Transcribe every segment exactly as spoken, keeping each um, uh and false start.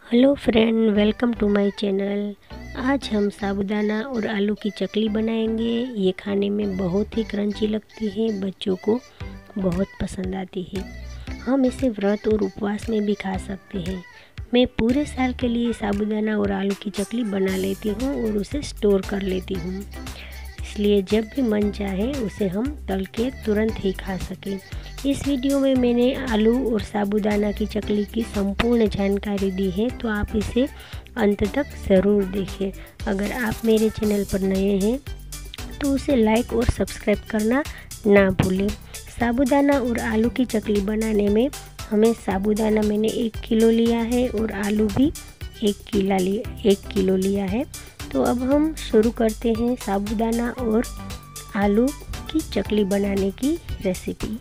Hello friend, welcome to my channel. आज हम साबूदाना और आलू की चकली बनाएंगे। ये खाने में बहुत ही क्रंची लगती है, बच्चों को बहुत पसंद आती है। हम इसे व्रत और उपवास में भी खा सकते हैं। मैं पूरे साल के लिए साबूदाना और आलू की चकली बना लेती हूँ और उसे स्टोर कर लेती हूँ, इसलिए जब भी मन चाहे उसे हम तल के तुरंत ही खा सकें। इस वीडियो में मैंने आलू और साबूदाना की चकली की संपूर्ण जानकारी दी है, तो आप इसे अंत तक ज़रूर देखें। अगर आप मेरे चैनल पर नए हैं तो उसे लाइक और सब्सक्राइब करना ना भूलें। साबूदाना और आलू की चकली बनाने में हमें साबूदाना मैंने एक किलो लिया है और आलू भी एक किला लिया एक किलो लिया है। तो अब हम शुरू करते हैं साबूदाना और आलू की चकली बनाने की रेसिपी।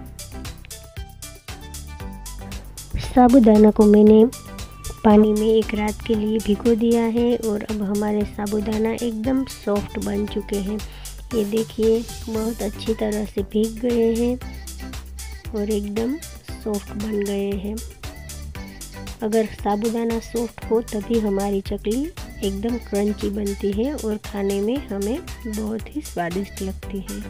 साबूदाना को मैंने पानी में एक रात के लिए भिगो दिया है और अब हमारे साबूदाना एकदम सॉफ्ट बन चुके हैं। ये देखिए, बहुत अच्छी तरह से भीग गए हैं और एकदम सॉफ्ट बन गए हैं। अगर साबूदाना सॉफ्ट हो तभी हमारी चकली एकदम क्रंची बनती है और खाने में हमें बहुत ही स्वादिष्ट लगती है।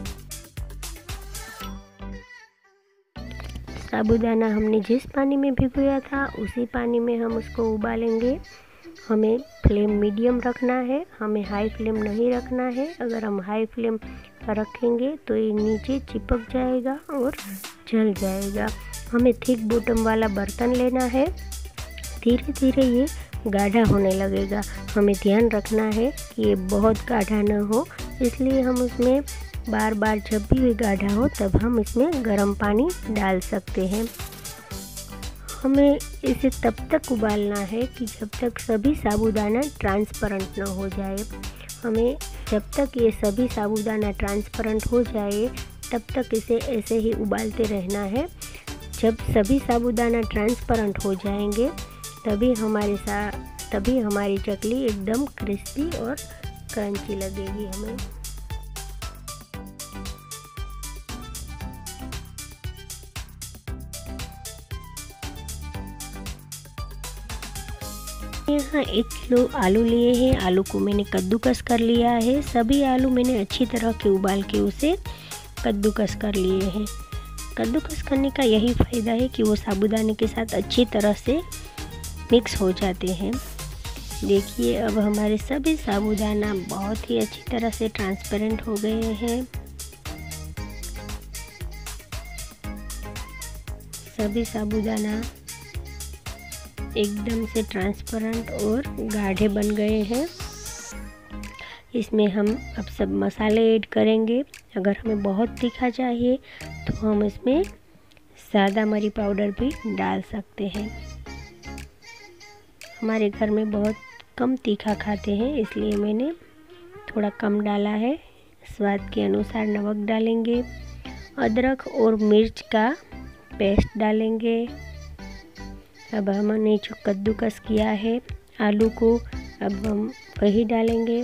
साबूदाना हमने जिस पानी में भिगोया था उसी पानी में हम उसको उबालेंगे। हमें फ्लेम मीडियम रखना है, हमें हाई फ्लेम नहीं रखना है। अगर हम हाई फ्लेम रखेंगे तो ये नीचे चिपक जाएगा और जल जाएगा। हमें थिक बॉटम वाला बर्तन लेना है। धीरे धीरे ये गाढ़ा होने लगेगा। हमें ध्यान रखना है कि ये बहुत गाढ़ा ना हो, इसलिए हम उसमें बार बार जब भी ये गाढ़ा हो तब हम इसमें गर्म पानी डाल सकते हैं। हमें इसे तब तक उबालना है कि जब तक सभी साबूदाना ट्रांसपेरेंट ना हो जाए। हमें जब तक ये सभी साबूदाना ट्रांसपेरेंट हो जाए तब तक इसे ऐसे ही उबालते रहना है। जब सभी साबूदाना ट्रांसपेरेंट हो जाएंगे तभी हमारे सा तभी हमारी चकली एकदम क्रिस्पी और क्रंची लगेगी हमें। यहाँ एक किलो आलू लिए हैं। आलू को मैंने कद्दूकस कर लिया है। सभी आलू मैंने अच्छी तरह के उबाल के उसे कद्दूकस कर लिए हैं। कद्दूकस करने का यही फ़ायदा है कि वो साबूदाने के साथ अच्छी तरह से मिक्स हो जाते हैं। देखिए, अब हमारे सभी साबूदाना बहुत ही अच्छी तरह से ट्रांसपेरेंट हो गए हैं। सभी साबूदाना एकदम से ट्रांसपेरेंट और गाढ़े बन गए हैं। इसमें हम अब सब मसाले ऐड करेंगे। अगर हमें बहुत तीखा चाहिए तो हम इसमें सादा मरी पाउडर भी डाल सकते हैं। हमारे घर में बहुत कम तीखा खाते हैं, इसलिए मैंने थोड़ा कम डाला है। स्वाद के अनुसार नमक डालेंगे। अदरक और मिर्च का पेस्ट डालेंगे। अब हमने जो कद्दूकस किया है आलू को, अब हम वही डालेंगे।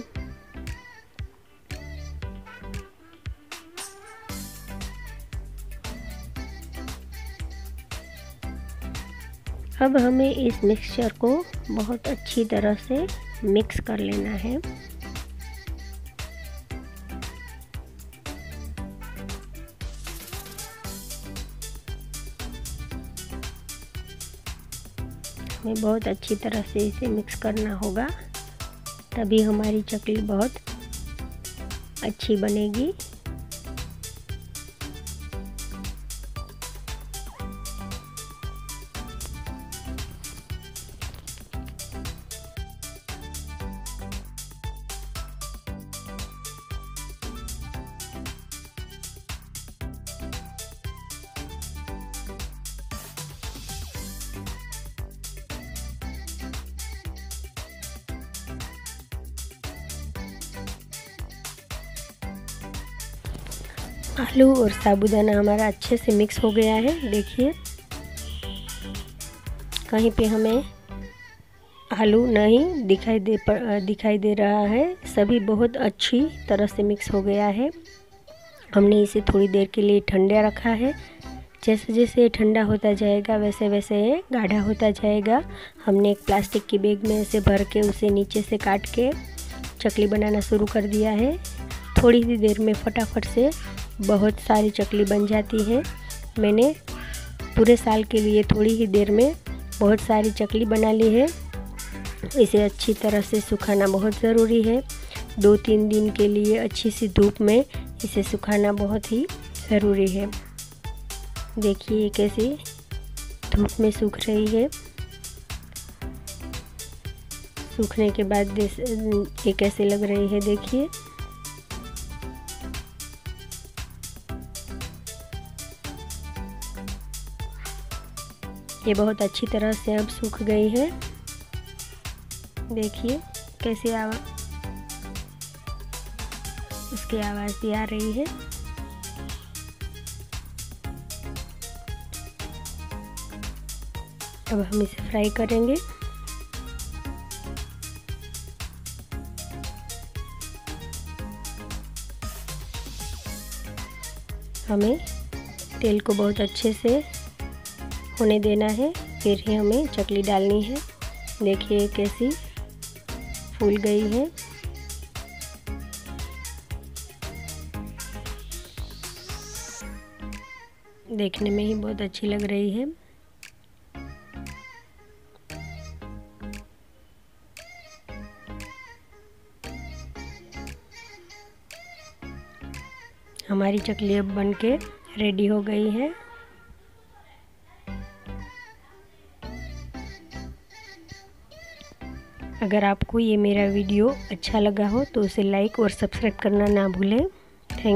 अब हमें इस मिक्सचर को बहुत अच्छी तरह से मिक्स कर लेना है। हमें बहुत अच्छी तरह से इसे मिक्स करना होगा, तभी हमारी चकली बहुत अच्छी बनेगी। आलू और साबूदाना हमारा अच्छे से मिक्स हो गया है। देखिए, कहीं पे हमें आलू नहीं दिखाई दे पर दिखाई दे रहा है। सभी बहुत अच्छी तरह से मिक्स हो गया है। हमने इसे थोड़ी देर के लिए ठंडा रखा है। जैसे जैसे ये ठंडा होता जाएगा वैसे वैसे ये गाढ़ा होता जाएगा। हमने एक प्लास्टिक की बैग में ऐसे भर के उसे नीचे से काट के चकली बनाना शुरू कर दिया है। थोड़ी ही देर में फटाफट से बहुत सारी चकली बन जाती है। मैंने पूरे साल के लिए थोड़ी ही देर में बहुत सारी चकली बना ली है। इसे अच्छी तरह से सुखाना बहुत ज़रूरी है। दो तीन दिन के लिए अच्छी सी धूप में इसे सुखाना बहुत ही ज़रूरी है। देखिए ये कैसे धूप में सूख रही है। सूखने के बाद ये कैसे लग रही है देखिए। ये बहुत अच्छी तरह से अब सूख गई है। देखिए कैसे आवाज़ उसकी आवाज़ भी आ रही है। अब हम इसे फ्राई करेंगे। हमें तेल को बहुत अच्छे से होने देना है, फिर ही हमें चकली डालनी है। देखिए कैसी फूल गई है। देखने में ही बहुत अच्छी लग रही है। हमारी चकली अब बन के रेडी हो गई है। अगर आपको ये मेरा वीडियो अच्छा लगा हो तो उसे लाइक और सब्सक्राइब करना ना भूलें।